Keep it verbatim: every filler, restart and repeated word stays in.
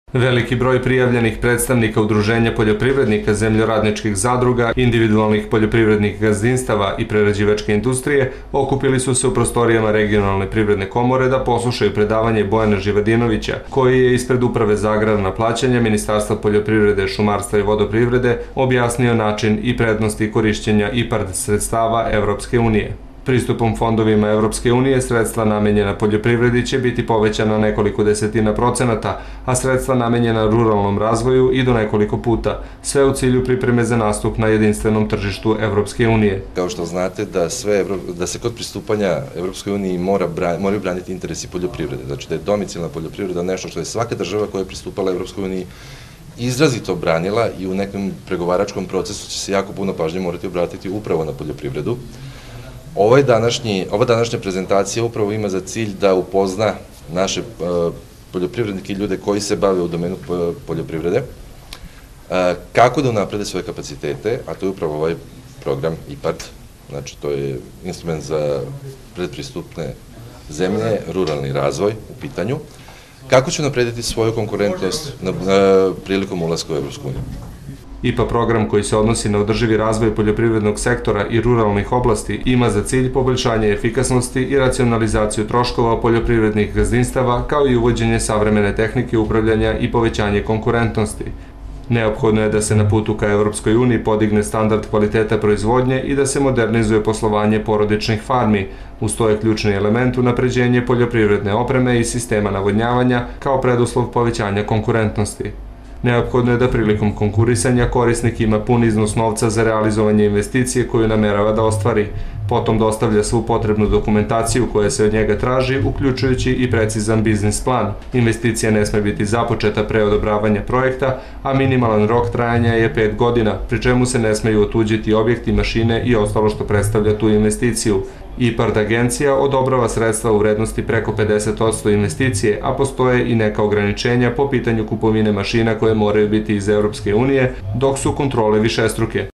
Veliki broj prijavljenih predstavnika udruženja poljoprivrednika, zemljoradničkih zadruga, individualnih poljoprivrednih gazdinstava i prerađivačke industrije okupili su se u prostorijama regionalne privredne komore da poslušaju predavanje Bojana Živadinovića, koji je ispred Uprave za agrarna plaćanja Ministarstva poljoprivrede, šumarstva i vodoprivrede objasnio način i prednosti korišćenja IPARD sredstava Evropske unije. Pristupom fondovima Evropske unije sredstva namenjena poljoprivredi će biti povećana nekoliko desetina procenata, a sredstva namenjena ruralnom razvoju i do nekoliko puta, sve u cilju pripreme za nastup na jedinstvenom tržištu Evropske unije. Kao što znate da, sve, da se kod pristupanja Evropskoj uniji mora, moraju braniti interesi poljoprivrede, znači da je domicilna poljoprivreda nešto što je svaka država koja je pristupala Evropskoj uniji izrazito branila i u nekom pregovaračkom procesu će se jako puno pažnje morati obratiti upravo na poljoprivredu. Ovaj današnji, ova današnja prezentacija upravo ima za cilj da upozna naše poljoprivrednike i ljude koji se bave u domenu poljoprivrede, kako da unaprede svoje kapacitete, a to je upravo ovaj program IPARD, znači to je instrument za predpristupne zemlje, ruralni razvoj u pitanju, kako će unaprediti svoju konkurentnost na, na, prilikom ulaska u Evropsku uniju. I P A program koji se odnosi na održivi razvoj poljoprivrednog sektora i ruralnih oblasti ima za cilj poboljšanje efikasnosti i racionalizaciju troškova poljoprivrednih gazdinstava kao i uvođenje savremene tehnike upravljanja i povećanje konkurentnosti. Neophodno je da se na putu ka Evropskoj uniji podigne standard kvaliteta proizvodnje i da se modernizuje poslovanje porodičnih farmi. Uz to je ključni element unapređenje poljoprivredne opreme i sistema navodnjavanja kao preduslov povećanja konkurentnosti. Neophodno je da prilikom konkurisanja korisnik ima pun iznos novca za realizovanje investicije koju namerava da ostvari, potom dostavlja svu potrebnu dokumentaciju koja se od njega traži, uključujući i precizan biznis plan. Investicija ne sme biti započeta pre odobravanja projekta, a minimalan rok trajanja je pet godina, pri čemu se ne smeju otuđiti objekti, mašine i ostalo što predstavlja tu investiciju. IPARD agencija odobrava sredstva u vrednosti preko pedeset posto investicije, a postoje i neka ograničenja po pitanju kupovine mašina koje moraju biti iz Evropske unije, dok su kontrole višestruke.